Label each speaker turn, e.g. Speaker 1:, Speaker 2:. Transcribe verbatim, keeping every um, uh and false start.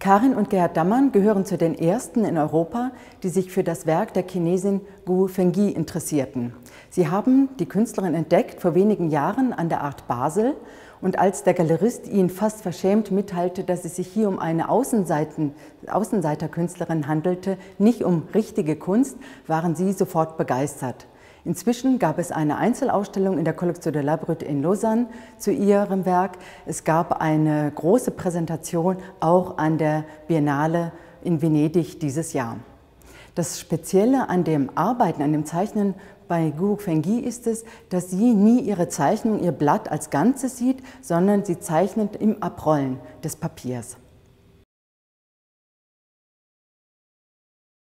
Speaker 1: Karin und Gerhard Dammann gehören zu den ersten in Europa, die sich für das Werk der Chinesin Guo Fengyi interessierten. Sie haben die Künstlerin entdeckt vor wenigen Jahren an der Art Basel, und als der Galerist ihnen fast verschämt mitteilte, dass es sich hier um eine Außenseiten, Außenseiterkünstlerin handelte, nicht um richtige Kunst, waren sie sofort begeistert. Inzwischen gab es eine Einzelausstellung in der Collection de la Brute in Lausanne zu ihrem Werk. Es gab eine große Präsentation auch an der Biennale in Venedig dieses Jahr. Das Spezielle an dem Arbeiten, an dem Zeichnen bei Guo Fengyi ist es, dass sie nie ihre Zeichnung, ihr Blatt als Ganzes sieht, sondern sie zeichnet im Abrollen des Papiers.